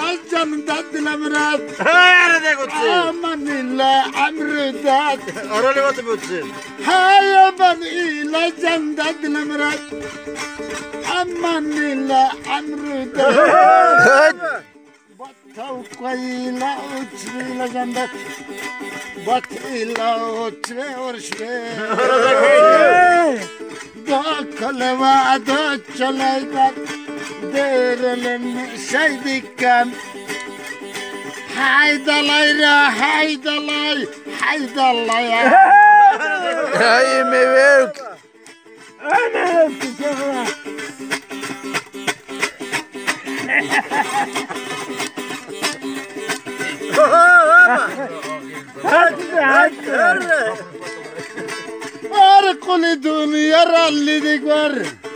جندت دلمرد Hayır ne kutsun? Aman illa emrüdat Aralı batı kutsun. Hayvan illa cendet dilemrad Aman illa emrüdat Battavka illa uçvila cendet Bat illa uçve orşve Da kaleva da çalaylar Derelen şeydikken Haydalayra haydalay Haydalaya Ay mevük. Ana kızım Arkuli dünya rallidik var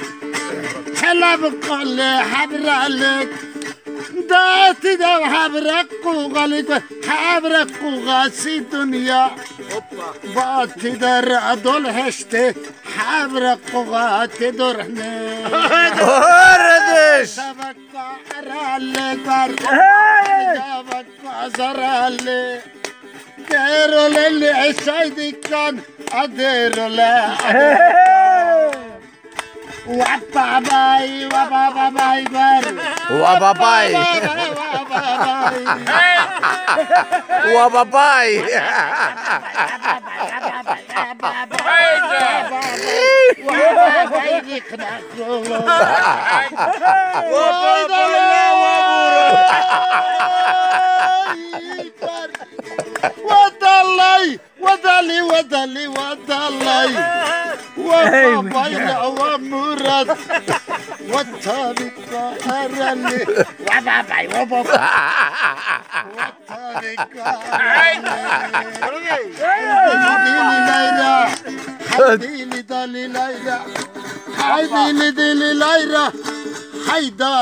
Kelab kalle habralik Dati da habrak kuğalik var Habrak kuğası dünya Bati da radol heşte Habrak kuğası durhne Kardeş. Tabakka rallik var Tabakka zarallik Deroleli eşaydikkan Aderole Wapabay wapabay var Wababay. Wababay. Wadalay wadali wadali wadalay وبابايا ومراد والطريقة أرالي وباباي وباباي والطريقة حيديلي ليلى حيديلي دالي ليلى حيديلي دالي ليلى حيدا